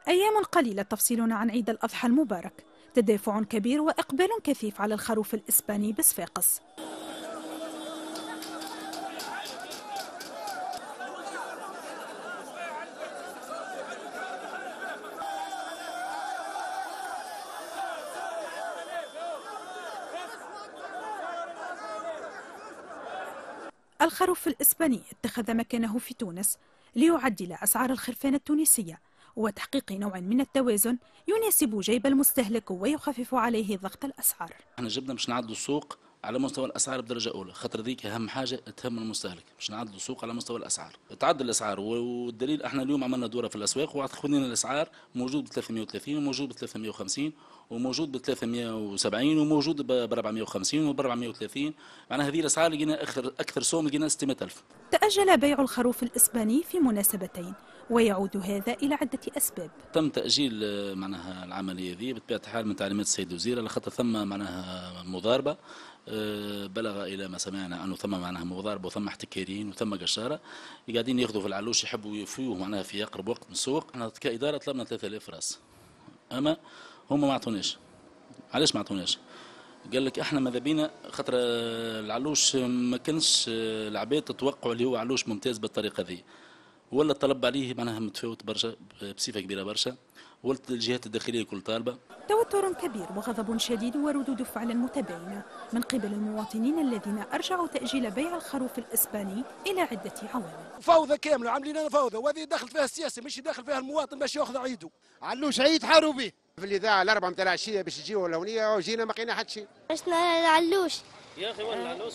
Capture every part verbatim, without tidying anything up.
أيام قليلة تفصلنا عن عيد الأضحى المبارك، تدافع كبير وإقبال كثيف على الخروف الإسباني بصفاقس. الخروف الإسباني اتخذ مكانه في تونس ليعدل أسعار الخرفان التونسية وتحقيق نوع من التوازن يناسب جيب المستهلك ويخفف عليه ضغط الأسعار. احنا جبنا باش نعدلوا السوق على مستوى الاسعار بدرجه اولى، خاطر ذيك اهم حاجه تهم المستهلك، باش نعدلوا السوق على مستوى الاسعار. تعدل الاسعار والدليل احنا اليوم عملنا دوره في الاسواق وخذينا الاسعار موجود ب ثلاثمئة وثلاثين وموجود ب ثلاثمئة وخمسين وموجود ب ثلاثمئة وسبعين وموجود ب أربعمئة وخمسين وب أربعمئة وثلاثين، معناها هذه الاسعار لقينا اخر اكثر سوم لقينا ستمئة ألف. تأجل بيع الخروف الإسباني في مناسبتين ويعود هذا إلى عدة أسباب. تم تأجيل معناها العملية ذي بطبيعة الحال من تعليمات السيد الوزير، على خاطر ثم معناها مضاربة بلغ إلى ما سمعنا أنه ثم معناها مضاربة وثم احتكاريين وثم قشارة قاعدين ياخذوا في العلوش يحبوا يفيوه معناها في أقرب وقت من السوق. احنا كإدارة طلبنا ثلاثة آلاف راس، أما هم ما عطوناش. علاش ما عطوناش؟ قال لك احنا ماذا بينا خاطر العلوش ما كانش العباد تتوقعوا اللي هو علوش ممتاز بالطريقة ذي، ولا الطلب عليه معناها متفاوت برشا بصفه كبيره برشا، ولت الجهات الداخليه كل طالبه. توتر كبير وغضب شديد وردود فعل متباينه من قبل المواطنين الذين ارجعوا تاجيل بيع الخروف الاسباني الى عده عوامل. فوضى كامله عاملين لنا فوضى، وهذه داخل فيها السياسه مش داخل فيها المواطن باش ياخذ عيده. علوش عيد حاروا به في الاذاعه الاربعه نتاع العشيه باش يجيو الاوليه وجينا ما لقينا حتى شيء. شفنا العلوش يا اخي وين العلوش؟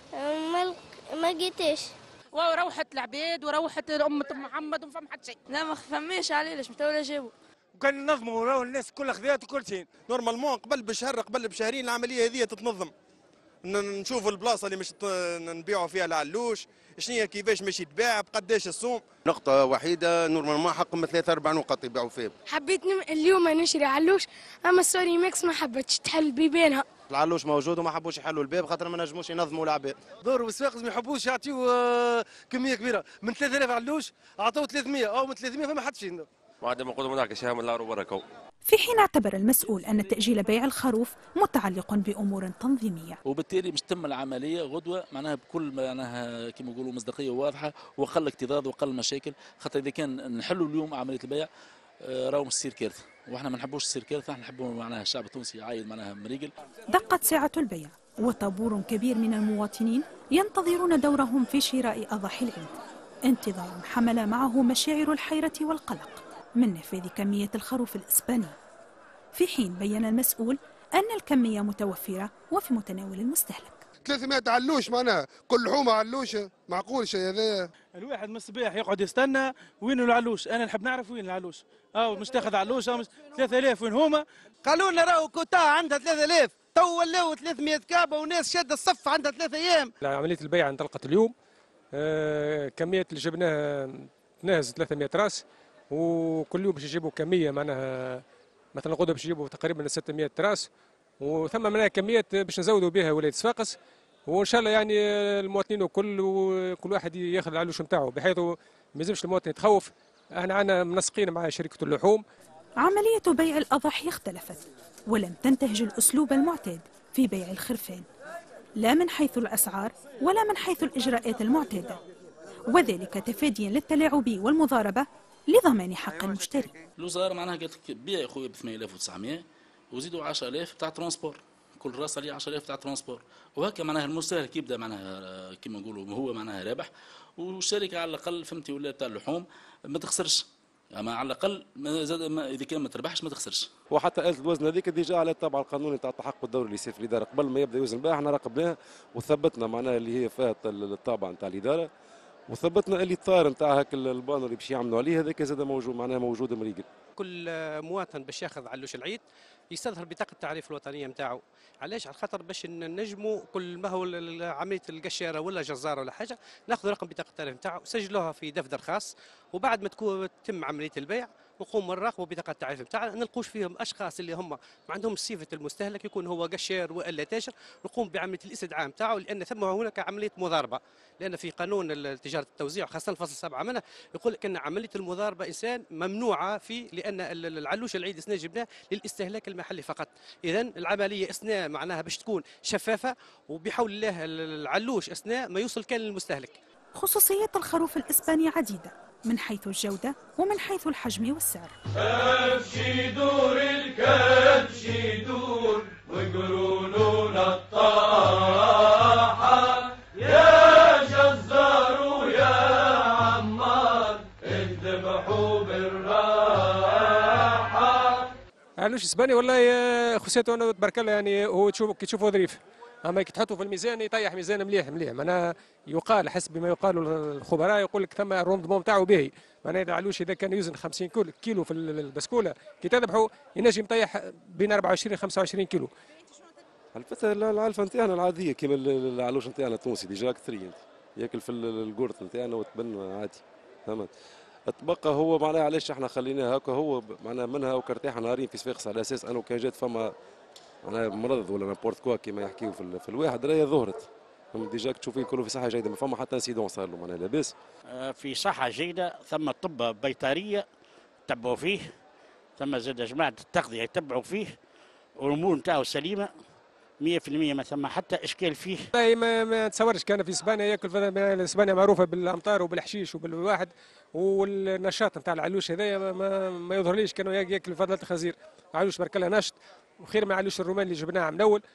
ما ما لقيتش. وروحت العباد وروحت أمة محمد وما فهم حتى شيء. لا ما فماش عليه ليش متى ولا جابوا. وكان ننظموا وراو الناس كلها خذات وكل شيء. نورمالمون قبل بشهر قبل بشهرين العمليه هذه تتنظم. نشوفوا البلاصه اللي مش نبيعوا فيها العلوش، شنو كيفاش ماشي تباع بقداش السوم. نقطه وحيده نورمالمون حقهم ثلاثة أربع نقط يبيعوا فيها. حبيت اليوم نشري علوش اما السوري ماكس ما حبتش تحل بيبانها. العلوش موجود وما حبوش يحلوا الباب خاطر ما نجموش ينظموا العباد. دور والسواقز ما يحبوش يعطيوا كميه كبيره من ثلاثة آلاف علوش عطوا ثلاثمئة او من ثلاثمئة فما حد شيء. بعد ما نقولوا هناك شيء من الله وبركه. في حين اعتبر المسؤول أن تأجيل بيع الخروف متعلق بأمور تنظيمية، وبالتالي مش تم العملية غدوة معناها بكل معناها كما يقولوا مصداقية واضحة وقل اكتظاظ وقل مشاكل، خاطر إذا كان نحلوا اليوم عملية البيع راهو مش تصير كارثة، واحنا ما نحبوش تصير كارثة، احنا نحبوا معناها الشعب التونسي يعايد معناها مريقل. دقت ساعة البيع وطابور كبير من المواطنين ينتظرون دورهم في شراء أضاحي العيد، انتظار حمل معه مشاعر الحيرة والقلق من نفاذ كمية الخروف الإسباني، في حين بين المسؤول أن الكمية متوفرة وفي متناول المستهلك. ثلاثمئة علوش معناها كل لحومه علوشه، معقول شيء هذا؟ الواحد من الصباح يقعد يستنى وين العلوش، انا نحب نعرف وين العلوش. اه مش تاخذ علوش مش ثلاثة آلاف وين هما؟ قالوا لنا راهو كوتا عندها ثلاثة آلاف، تو ولاو ثلاثمئة كابه وناس شاده الصف عندها ثلاثة ايام. عمليه البيع انطلقت اليوم، آه كميه اللي جبناها تناهز ثلاثمئة راس، وكل يوم باش يجيبوا كميه معناها مثلا غدا باش يجيبوا تقريبا ستمئة راس، وثم معناها كميات باش نزودوا بها ولايه صفاقس، وان شاء الله يعني المواطنين الكل وكل واحد ياخذ العلوش نتاعو بحيث ما يلزمش المواطن يتخوف. احنا عندنا منسقين مع شركه اللحوم. عمليه بيع الاضاحي اختلفت ولم تنتهج الاسلوب المعتاد في بيع الخرفان، لا من حيث الاسعار ولا من حيث الاجراءات المعتاده، وذلك تفاديا للتلاعب والمضاربه لضمان حق المشتري. الوزاره معناها قالت لك بيع يا خويا ب ثمانية آلاف وتسعمئة وزيدوا عشرة آلاف تاع ترونسبور، كل راس عليه عشرة آلاف تاع ترونسبور، وهكا معناها المستهلك يبدا معناها كما نقولوا هو معناها رابح، والشركه على الاقل فهمتي ولا تاع اللحوم ما تخسرش، اما على الاقل ما زاد ما اذا كان ما تربحش ما تخسرش. وحتى آلة الوزن هذيك ديجا على التبع القانوني تاع التحقق الدوري اللي يصير في الاداره قبل ما يبدا يوزن بها، احنا راقبناه وثبتنا معناها اللي هي فيها الطابع نتاع الاداره، وثبتنا اللي الطار نتاع هاك البانر اللي باش يعملوا عليه هذاك زاد موجود معناها موجود مريقل. كل مواطن باش ياخذ علوش العيد يستظهر بطاقه التعريف الوطنيه نتاعو، علاش؟ على خاطر باش نجموا كل ما هو عمليه القشاره ولا جزاره ولا حاجه ناخذ رقم بطاقه التعريف نتاعو، سجلوها في دفتر خاص، وبعد ما تكون تتم عمليه البيع نقوم نراقبوا بطاقه التعريف نتاعنا، نلقوش فيهم اشخاص اللي هم ما عندهمش صفه المستهلك، يكون هو قشير والا تاجر، نقوم بعمليه الاستدعاء نتاعو، لان ثم هناك عمليه مضاربه، لان في قانون تجاره التوزيع خاصه الفصل سبعه منه يقول لك ان عمليه المضاربه انسان ممنوعه في، لان العلوش العيد اسنا جبناه للاستهلاك المحلي فقط. اذا العمليه اسنا معناها باش تكون شفافه، وبحول الله العلوش اسنا ما يوصل كان للمستهلك. خصوصيات الخروف الإسباني عديدة من حيث الجودة ومن حيث الحجم والسعر. كبش يدور الكبش يدور وقرونون الطاحة يا جزار ويا عمار اذبحوا بالراحة. علوش اسباني والله خصيته انا تبارك الله، يعني هو تشوف كي تشوفه ظريف، اما كي تحطه في الميزان يطيح ميزان مليح مليح، معناها يقال حسب ما يقال الخبراء يقول لك ثم الروندمون تاعو باهي، معناها العلوش اذا كان يوزن خمسين كيلو في البسكوله كي تذبحه ينجم يطيح بين أربعة وعشرين خمسة وعشرين كيلو. الفتى العلفه نتاعنا العاديه كيما العلوش نتاعنا التونسي ديجا كثري ياكل في القرط نتاعنا وتبن عادي، فهمت. تبقى هو معناها علاش احنا خليناه هكا، هو معناها منها وكرتاح نهارين في صفاقس على اساس انه كان جات فما معناها مرض ولا نابورت كوا كيما يحكيو في, في الواحد راهي ظهرت ديجا تشوفين كله في صحه جيده، ما فما حتى انسيدون صار له معناها لاباس. في صحه جيده، ثم طب بيطريه تبعوا فيه، ثم زاد جماعه التغذيه يتبعوا فيه، والامور نتاعو سليمه مية في المية، ما ثم حتى اشكال فيه. ما, ما تصورش كان في اسبانيا ياكل، اسبانيا معروفه بالامطار وبالحشيش وبالواحد، والنشاط نتاع العلوش هذايا ما, ما, ما يظهرليش كانوا ياكل فضله الخنزير. علوش بارك الله ناشط وخير من علوش الروماني اللي جبناه من اول،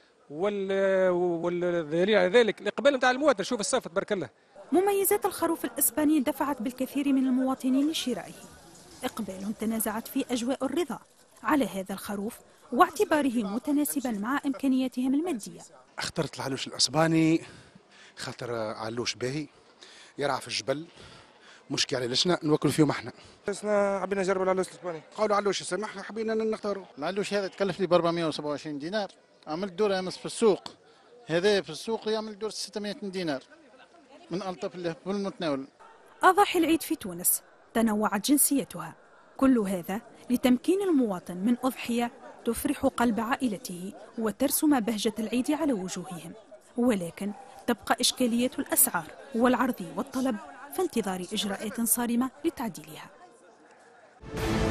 والدليل على ذلك الاقبال نتاع المواطن، شوف الصف تبارك الله. مميزات الخروف الاسباني دفعت بالكثير من المواطنين لشرائه، اقبال تنازعت في اجواء الرضا على هذا الخروف واعتباره متناسبا مع امكانياتهم الماديه. اخترت العلوش الاسباني خاطر علوش باهي يرعى في الجبل، مشكي على لسنا نوكل فيهم احنا. احنا حبينا نجرب العلوش الاسباني. قالوا علوش سمح حبينا نختاروا. العلوش هذا تكلف لي ب أربعمائة وسبعة وعشرين دينار، عملت دور امس في السوق، هذا في السوق يعمل دور ستمائة دينار من الطف له بالمتناول. اضاحي العيد في تونس تنوعت جنسيتها، كل هذا لتمكين المواطن من اضحيه تفرح قلب عائلته وترسم بهجه العيد على وجوههم، ولكن تبقى اشكاليه الاسعار والعرض والطلب في انتظار اجراءات صارمه لتعديلها.